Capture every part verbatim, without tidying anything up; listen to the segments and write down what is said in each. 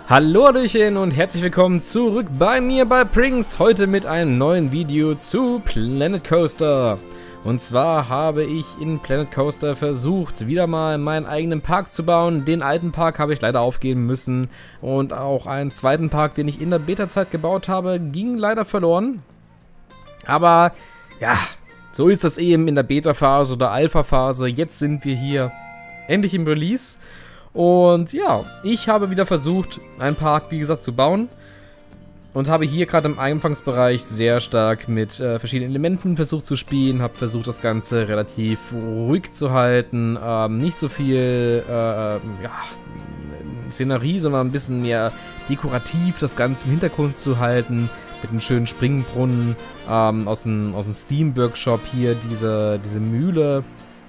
Hallo Hallöchen und herzlich willkommen zurück bei mir bei Prinx. Heute mit einem neuen Video zu Planet Coaster. Und zwar habe ich in Planet Coaster versucht, wieder mal meinen eigenen Park zu bauen. Den alten Park habe ich leider aufgeben müssen. Und auch einen zweiten Park, den ich in der Beta-Zeit gebaut habe, ging leider verloren. Aber ja, so ist das eben in der Beta-Phase oder Alpha-Phase. Jetzt sind wir hier endlich im Release. Und ja, ich habe wieder versucht, einen Park, wie gesagt, zu bauen. Und habe hier gerade im Anfangsbereich sehr stark mit äh, verschiedenen Elementen versucht zu spielen. Habe versucht, das Ganze relativ ruhig zu halten. Ähm, nicht so viel äh, ja, Szenerie, sondern ein bisschen mehr dekorativ das Ganze im Hintergrund zu halten. Mit einem schönen Springbrunnen ähm, aus dem, aus dem Steam-Workshop hier, diese, diese Mühle.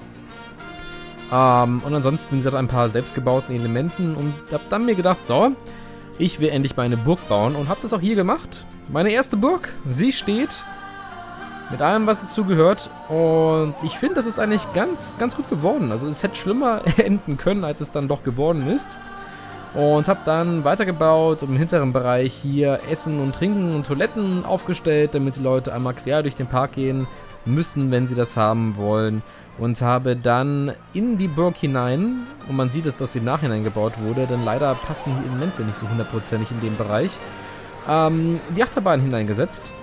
Um, und ansonsten, wie gesagt, ein paar selbstgebauten Elementen und habe dann mir gedacht, so, ich will endlich meine Burg bauen und habe das auch hier gemacht. Meine erste Burg, sie steht mit allem, was dazu gehört und ich finde, das ist eigentlich ganz, ganz gut geworden. Also es hätte schlimmer enden können, als es dann doch geworden ist. Und habe dann weitergebaut, im hinteren Bereich hier Essen und Trinken und Toiletten aufgestellt, damit die Leute einmal quer durch den Park gehen müssen, wenn sie das haben wollen. Und habe dann in die Burg hinein, und man sieht es, dass sie im Nachhinein gebaut wurde, denn leider passen die Elemente nicht so hundertprozentig in dem Bereich, ähm, die Achterbahn hineingesetzt.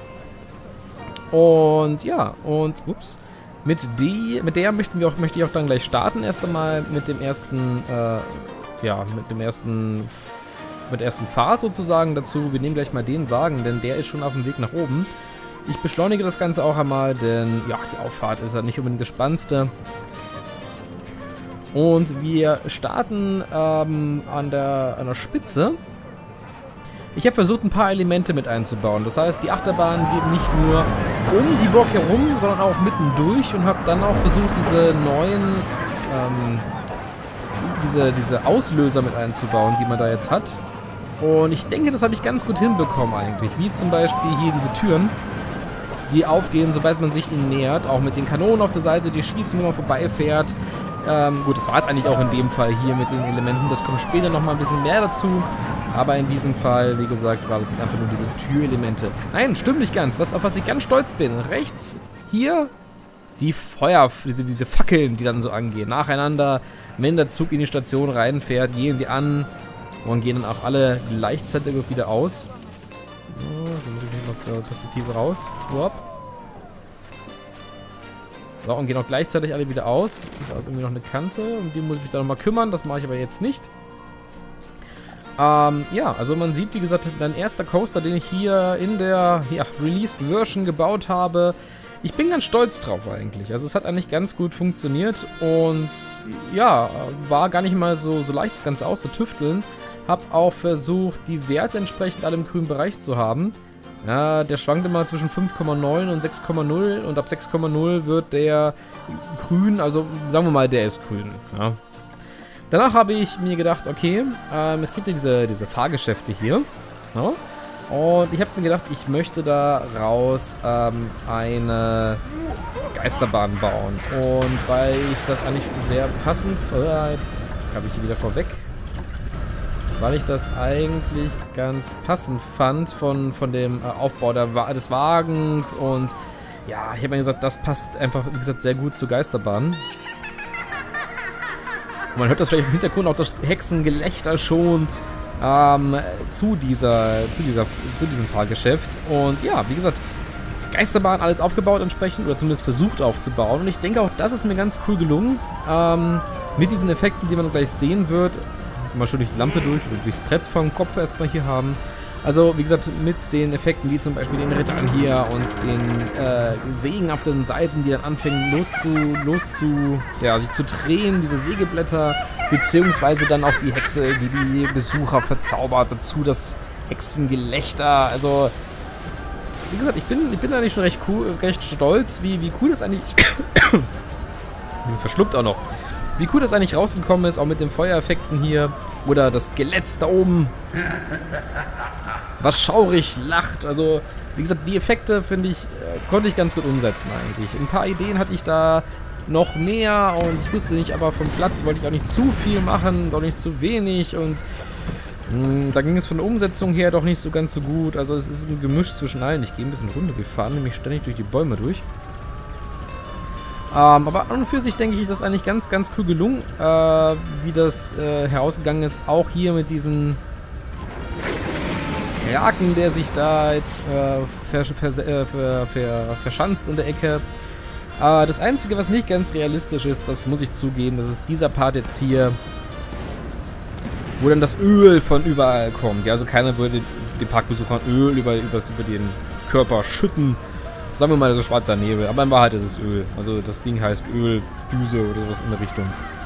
Und ja, und ups, mit, die, mit der möchten wir auch, möchte ich auch dann gleich starten. Erst einmal mit dem ersten, äh, ja, mit dem ersten, mit der ersten Fahrt sozusagen dazu. Wir nehmen gleich mal den Wagen, denn der ist schon auf dem Weg nach oben. Ich beschleunige das Ganze auch einmal, denn ja, die Auffahrt ist ja nicht unbedingt das Spannendste. Und wir starten ähm, an, der, an der Spitze. Ich habe versucht, ein paar Elemente mit einzubauen. Das heißt, die Achterbahn geht nicht nur um die Burg herum, sondern auch mittendurch. Und habe dann auch versucht, diese neuen, ähm, diese, diese Auslöser mit einzubauen, die man da jetzt hat. Und ich denke, das habe ich ganz gut hinbekommen eigentlich. Wie zum Beispiel hier diese Türen, die aufgehen, sobald man sich ihnen nähert. Auch mit den Kanonen auf der Seite, die schießen, wenn man vorbeifährt. Ähm, gut, das war es eigentlich auch in dem Fall hier mit den Elementen. Das kommt später nochmal ein bisschen mehr dazu. Aber in diesem Fall, wie gesagt, war das einfach nur diese Türelemente. Nein, stimmt nicht ganz. Was, auf was ich ganz stolz bin. Rechts hier die Feuer, diese, diese Fackeln, die dann so angehen. Nacheinander, wenn der Zug in die Station reinfährt, gehen die an und gehen dann auch alle gleichzeitig wieder aus. So, dann muss ich aus der Perspektive raus. Uop. So, und gehen auch gleichzeitig alle wieder aus. Da ist irgendwie noch eine Kante, um die muss ich mich da nochmal kümmern. Das mache ich aber jetzt nicht. Ähm, ja, also man sieht, wie gesagt, mein erster Coaster, den ich hier in der ja, Released Version gebaut habe. Ich bin ganz stolz drauf eigentlich. Also es hat eigentlich ganz gut funktioniert und ja, war gar nicht mal so, so leicht, das Ganze auszutüfteln. Habe auch versucht, die Werte entsprechend alle im grünen Bereich zu haben. Ja, der schwankt immer zwischen fünf Komma neun und sechs Komma null und ab sechs Komma null wird der grün, also sagen wir mal, der ist grün. Ja. Danach habe ich mir gedacht, okay, ähm, es gibt ja diese, diese Fahrgeschäfte hier. Ja, und ich habe mir gedacht, ich möchte daraus ähm, eine Geisterbahn bauen. Und weil ich das eigentlich sehr passend, äh, jetzt, jetzt habe ich hier wieder vorweg. Weil ich das eigentlich ganz passend fand von, von dem äh, Aufbau der, des Wagens und ja, ich habe mir gesagt, das passt einfach, wie gesagt, sehr gut zur Geisterbahn. Und man hört das vielleicht im Hintergrund auch das Hexengelächter schon ähm, zu dieser, zu dieser, zu diesem Fahrgeschäft. Und ja, wie gesagt, Geisterbahn alles aufgebaut entsprechend oder zumindest versucht aufzubauen. Und ich denke auch, das ist mir ganz cool gelungen. Ähm, mit diesen Effekten, die man gleich sehen wird. Mal schön durch die Lampe durch oder durchs Brett vom Kopf erstmal hier haben. Also, wie gesagt, mit den Effekten, wie zum Beispiel den Rittern hier und den äh, Sägen auf den Seiten, die dann anfangen loszu, loszu, ja, sich zu drehen, diese Sägeblätter, beziehungsweise dann auch die Hexe, die die Besucher verzaubert, dazu das Hexengelächter. Also, wie gesagt, ich bin, ich bin eigentlich schon recht, cool, recht stolz, wie, wie cool das eigentlich... ich bin verschluckt auch noch. Wie cool das eigentlich rausgekommen ist, auch mit den Feuereffekten hier. Oder das Skelett da oben. Was schaurig lacht. Also, wie gesagt, die Effekte, finde ich, konnte ich ganz gut umsetzen eigentlich. Ein paar Ideen hatte ich da noch mehr und ich wusste nicht, aber vom Platz wollte ich auch nicht zu viel machen, auch nicht zu wenig und Hm, da ging es von der Umsetzung her doch nicht so ganz so gut. Also es ist ein Gemisch zwischen allen. Ich gehe ein bisschen runter. Wir fahren nämlich ständig durch die Bäume durch. Ähm, aber an und für sich, denke ich, ist das eigentlich ganz, ganz cool gelungen, äh, wie das äh, herausgegangen ist. Auch hier mit diesen Kraken, der sich da jetzt äh, vers vers äh, ver ver verschanzt in der Ecke. Äh, das Einzige, was nicht ganz realistisch ist, das muss ich zugeben, das ist dieser Part jetzt hier, wo dann das Öl von überall kommt. Ja, also keiner würde den Parkbesuchern Öl über, über, über den Körper schütten. Sagen wir mal, so schwarzer Nebel. Aber in Wahrheit ist es Öl. Also das Ding heißt Öldüse oder sowas in der Richtung.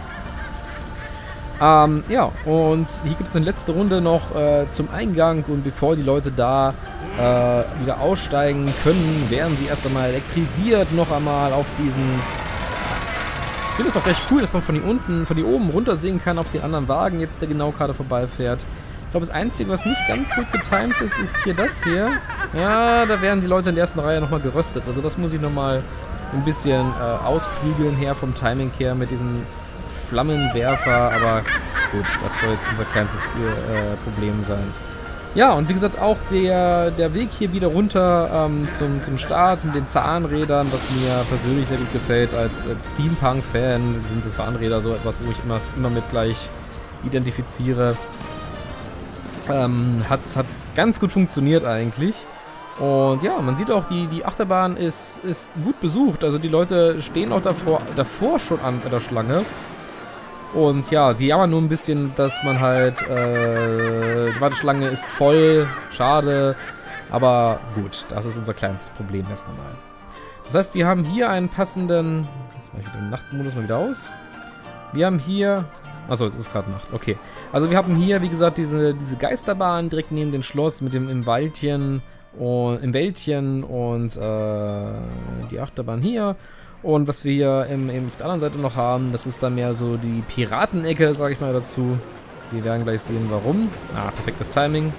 Ähm, ja, und hier gibt es eine letzte Runde noch äh, zum Eingang. Und bevor die Leute da äh, wieder aussteigen können, werden sie erst einmal elektrisiert. Noch einmal auf diesen... Ich finde es auch recht cool, dass man von hier unten, von hier oben runter sehen kann auf den anderen Wagen, jetzt der genau gerade vorbeifährt. Ich glaube, das Einzige, was nicht ganz gut getimt ist, ist hier das hier. Ja, da werden die Leute in der ersten Reihe nochmal geröstet. Also das muss ich nochmal ein bisschen äh, ausklügeln her vom Timing her mit diesem Flammenwerfer. Aber gut, das soll jetzt unser kleinstes äh, Problem sein. Ja, und wie gesagt, auch der, der Weg hier wieder runter ähm, zum, zum Start mit den Zahnrädern, was mir persönlich sehr gut gefällt. Als, als Steampunk-Fan sind die Zahnräder so etwas, wo ich immer, immer mit gleich identifiziere. Ähm, hat hat ganz gut funktioniert eigentlich. Und ja, man sieht auch, die, die Achterbahn ist, ist gut besucht. Also die Leute stehen auch davor, davor schon an der Schlange. Und ja, sie jammern nur ein bisschen, dass man halt, äh, die Warteschlange ist voll, schade. Aber gut, das ist unser kleinstes Problem erst einmal. Das heißt, wir haben hier einen passenden, jetzt mache ich den Nachtmodus mal wieder aus. Wir haben hier... Achso, es ist gerade Nacht. Okay. Also wir haben hier, wie gesagt, diese, diese Geisterbahn direkt neben dem Schloss mit dem im Wäldchen und im Wäldchen und äh, die Achterbahn hier. Und was wir hier im, im, auf der anderen Seite noch haben, das ist dann mehr so die Piratenecke, sage ich mal dazu. Wir werden gleich sehen, warum. Ah, perfektes Timing.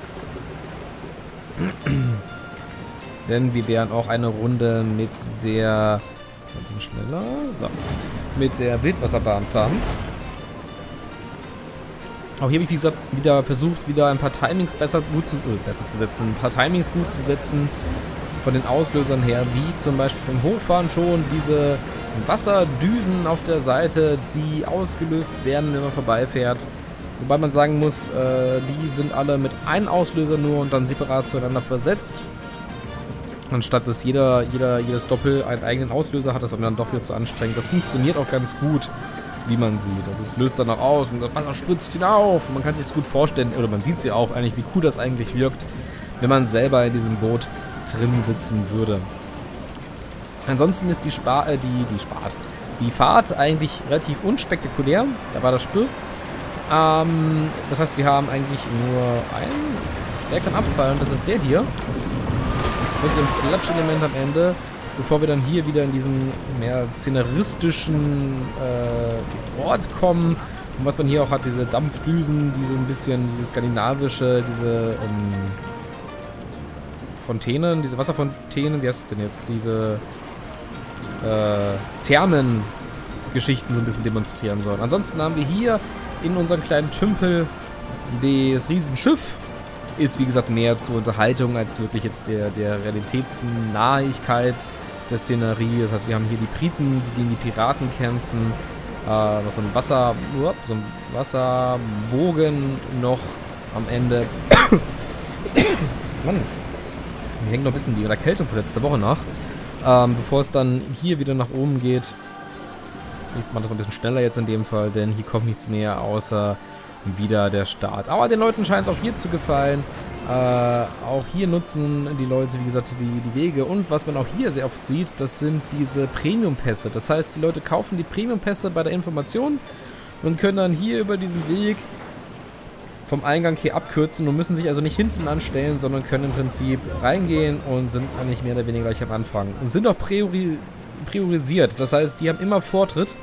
Denn wir werden auch eine Runde mit der... Ein bisschen schneller. So. Mit der Wildwasserbahn fahren. Auch hier habe ich, wie gesagt, wieder versucht, wieder ein paar Timings besser, gut zu, äh, besser zu setzen. Ein paar Timings gut zu setzen von den Auslösern her, wie zum Beispiel beim Hochfahren schon diese Wasserdüsen auf der Seite, die ausgelöst werden, wenn man vorbeifährt. Wobei man sagen muss, äh, die sind alle mit einem Auslöser nur und dann separat zueinander versetzt. Anstatt dass jeder, jeder, jedes Doppel einen eigenen Auslöser hat, das war mir dann doch wieder zu anstrengend. Das funktioniert auch ganz gut, wie man sieht. Also es löst dann auch aus und das Wasser spritzt hinauf. Und man kann sich das gut vorstellen, oder man sieht sie auch eigentlich, wie cool das eigentlich wirkt, wenn man selber in diesem Boot drin sitzen würde. Ansonsten ist die, Spa äh, die, die, Spart die Fahrt eigentlich relativ unspektakulär. Da war das Spür. Ähm, das heißt, wir haben eigentlich nur einen. Der kann abfallen, das ist der hier. Und dem Klatschelement am Ende, bevor wir dann hier wieder in diesen mehr szenaristischen äh, Ort kommen. Und was man hier auch hat, diese Dampfdüsen, die so ein bisschen diese skandinavische, diese ähm, Fontänen, diese Wasserfontänen, wie heißt es denn jetzt? Diese äh, Thermengeschichten so ein bisschen demonstrieren sollen. Ansonsten haben wir hier in unserem kleinen Tümpel das Riesenschiff. Ist, wie gesagt, mehr zur Unterhaltung als wirklich jetzt der, der Realitätsnahigkeit der Szenerie. Das heißt, wir haben hier die Briten, die gegen die Piraten kämpfen. Äh, noch so ein Wasser, so ein Wasserbogen noch am Ende. Mann, mir hängt noch ein bisschen die Erkältung von letzter Woche nach. Ähm, bevor es dann hier wieder nach oben geht. Ich mache das noch ein bisschen schneller jetzt in dem Fall, denn hier kommt nichts mehr außer wieder der Start. Aber den Leuten scheint es auch hier zu gefallen. Äh, auch hier nutzen die Leute, wie gesagt, die, die Wege. Und was man auch hier sehr oft sieht, das sind diese Premium-Pässe. Das heißt, die Leute kaufen die Premium-Pässe bei der Information und können dann hier über diesen Weg vom Eingang hier abkürzen und müssen sich also nicht hinten anstellen, sondern können im Prinzip reingehen und sind eigentlich mehr oder weniger gleich am Anfang. Und sind auch priori priorisiert. Das heißt, die haben immer Vortritt,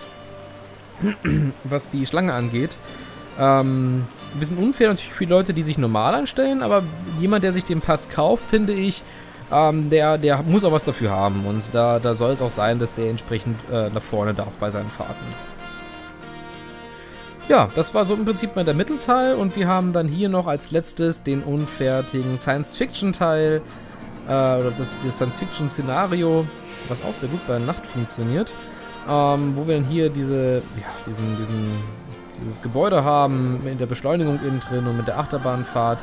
was die Schlange angeht. Ähm, ein bisschen unfair natürlich für die Leute, die sich normal anstellen, aber jemand, der sich den Pass kauft, finde ich, ähm, der, der muss auch was dafür haben. Und da, da soll es auch sein, dass der entsprechend äh, nach vorne darf bei seinen Fahrten. Ja, das war so im Prinzip mal der Mittelteil und wir haben dann hier noch als letztes den unfertigen Science-Fiction-Teil, äh, oder das, das Science-Fiction-Szenario, was auch sehr gut bei Nacht funktioniert, ähm, wo wir dann hier diese, ja, diesen, diesen, dieses Gebäude haben, mit der Beschleunigung innen drin und mit der Achterbahnfahrt.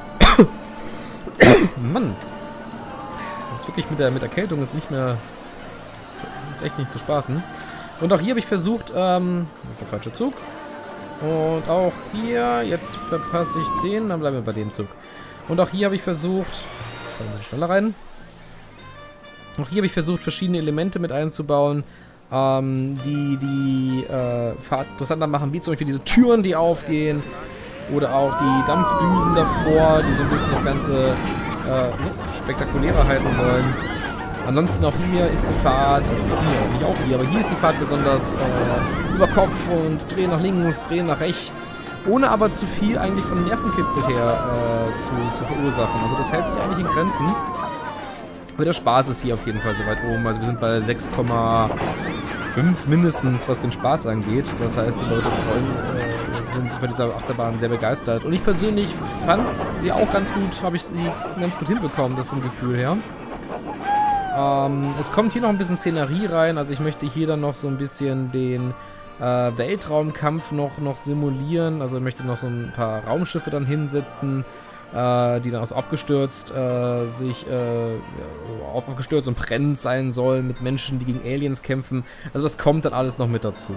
Mann, das ist wirklich mit der, mit Erkältung ist nicht mehr, ist echt nicht zu spaßen. Und auch hier habe ich versucht, ähm, das ist der falsche Zug. Und auch hier, jetzt verpasse ich den, dann bleiben wir bei dem Zug. Und auch hier habe ich versucht, ein bisschen schneller rein. Auch hier habe ich versucht, verschiedene Elemente mit einzubauen, ähm, die die äh, Fahrt interessanter machen, wie zum Beispiel diese Türen, die aufgehen. Oder auch die Dampfdüsen davor, die so ein bisschen das Ganze äh, spektakulärer halten sollen. Ansonsten auch hier ist die Fahrt, also hier, nicht auch hier, aber hier ist die Fahrt besonders äh, über Kopf und drehen nach links, drehen nach rechts, ohne aber zu viel eigentlich von Nervenkitzel her äh, zu, zu verursachen. Also das hält sich eigentlich in Grenzen. Aber der Spaß ist hier auf jeden Fall so weit oben. Also wir sind bei sechs Komma fünf mindestens, was den Spaß angeht. Das heißt, die Leute freuen, äh, sind von dieser Achterbahn sehr begeistert. Und ich persönlich fand sie auch ganz gut, habe ich sie ganz gut hinbekommen, vom Gefühl her. Ähm, es kommt hier noch ein bisschen Szenerie rein, also ich möchte hier dann noch so ein bisschen den äh, Weltraumkampf noch, noch simulieren, also ich möchte noch so ein paar Raumschiffe dann hinsetzen, äh, die dann auch so abgestürzt äh, sich, äh, ja, abgestürzt und brennend sein sollen mit Menschen, die gegen Aliens kämpfen, also das kommt dann alles noch mit dazu.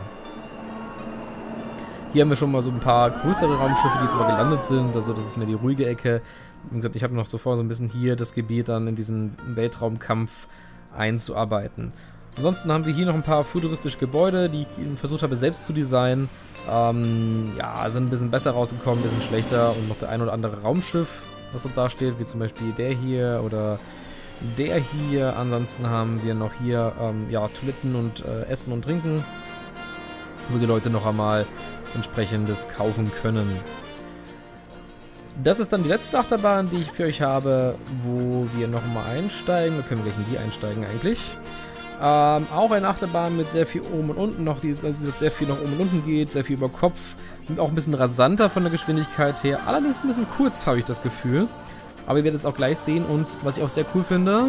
Hier haben wir schon mal so ein paar größere Raumschiffe, die jetzt aber gelandet sind, also das ist mir die ruhige Ecke. Wie gesagt, ich habe noch so vor, so ein bisschen hier das Gebiet dann in diesen Weltraumkampf einzuarbeiten. Ansonsten haben wir hier noch ein paar futuristische Gebäude, die ich versucht habe selbst zu designen. Ähm, ja, sind ein bisschen besser rausgekommen, ein bisschen schlechter und noch der ein oder andere Raumschiff, was dort da steht, wie zum Beispiel der hier oder der hier. Ansonsten haben wir noch hier ähm, ja, Toiletten und äh, Essen und Trinken, wo die Leute noch einmal entsprechendes kaufen können. Das ist dann die letzte Achterbahn, die ich für euch habe, wo wir nochmal einsteigen. Wir können gleich in die einsteigen eigentlich. Ähm, auch eine Achterbahn mit sehr viel oben und unten noch, die sehr viel nach oben und unten geht, sehr viel über Kopf. Und auch ein bisschen rasanter von der Geschwindigkeit her. Allerdings ein bisschen kurz, habe ich das Gefühl. Aber ihr werdet es auch gleich sehen. Und was ich auch sehr cool finde,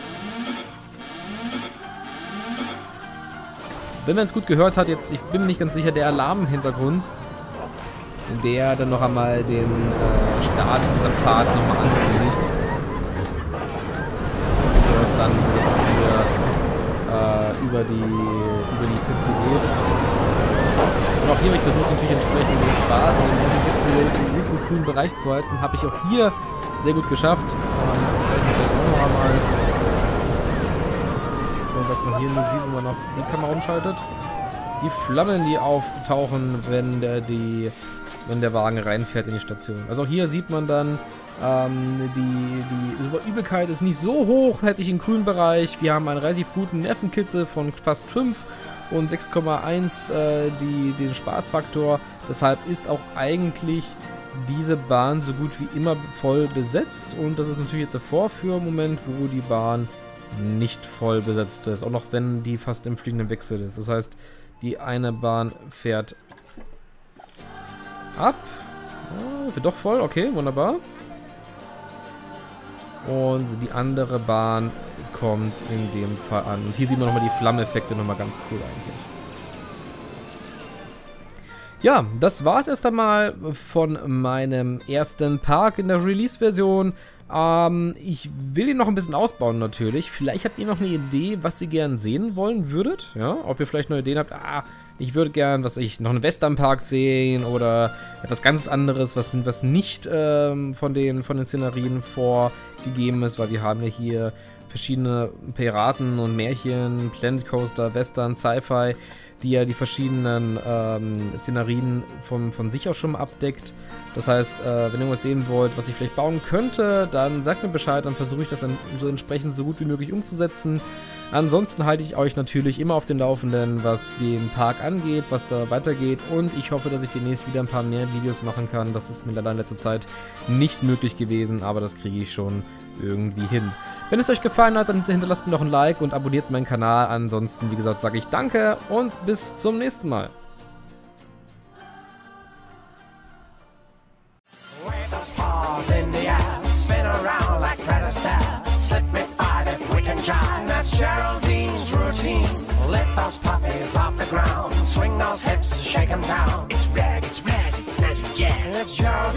wenn man es gut gehört hat, jetzt, ich bin mir nicht ganz sicher, der Alarm im Hintergrund, der dann noch einmal den äh, Start dieser Fahrt nochmal ankündigt. Bevor es dann wieder äh, über, die, über die Piste geht. Und auch hier habe ich versucht, natürlich entsprechend den Spaß und den Kitzel im guten, coolen Bereich zu halten. Habe ich auch hier sehr gut geschafft. Ähm, zeige ich vielleicht auch noch einmal. Und was man hier nur sieht, wenn man noch die Kamera umschaltet. Die Flammen, die auftauchen, wenn der, die, wenn der Wagen reinfährt in die Station. Also auch hier sieht man dann, ähm, die, die Übelkeit ist nicht so hoch, hätte ich im grünen Bereich. Wir haben einen relativ guten Nervenkitzel von fast fünf und sechs Komma eins äh, die, den Spaßfaktor. Deshalb ist auch eigentlich diese Bahn so gut wie immer voll besetzt. Und das ist natürlich jetzt der Vorführmoment, wo die Bahn nicht voll besetzt ist. Auch noch wenn die fast im fliegenden Wechsel ist. Das heißt, die eine Bahn fährt ab. Oh, wird doch voll, okay, wunderbar. Und die andere Bahn kommt in dem Fall an. Und hier sieht man nochmal die Flammeneffekte, nochmal ganz cool eigentlich. Ja, das war es erst einmal von meinem ersten Park in der Release-Version. Ähm, ich will ihn noch ein bisschen ausbauen natürlich. Vielleicht habt ihr noch eine Idee, was ihr gern sehen wollen würdet. Ja, ob ihr vielleicht noch Ideen habt, ah, ich würde gern, was ich, noch einen Westernpark sehen oder etwas ganz anderes, was, was nicht ähm, von, den, von den Szenerien vorgegeben ist, weil wir haben ja hier verschiedene Piraten und Märchen, Planet Coaster, Western, Sci-Fi, die ja die verschiedenen ähm, Szenerien von, von sich auch schon abdeckt. Das heißt, äh, wenn ihr irgendwas sehen wollt, was ich vielleicht bauen könnte, dann sagt mir Bescheid, dann versuche ich das dann so entsprechend so gut wie möglich umzusetzen. Ansonsten halte ich euch natürlich immer auf dem Laufenden, was den Park angeht, was da weitergeht, und ich hoffe, dass ich demnächst wieder ein paar mehr Videos machen kann. Das ist mir leider in letzter Zeit nicht möglich gewesen, aber das kriege ich schon irgendwie hin. Wenn es euch gefallen hat, dann hinterlasst mir doch ein Like und abonniert meinen Kanal. Ansonsten, wie gesagt, sage ich danke und bis zum nächsten Mal. those puppies off the ground. Swing those hips, shake 'em down. It's rag, it's razz, it's snazzy jazz. It's Joe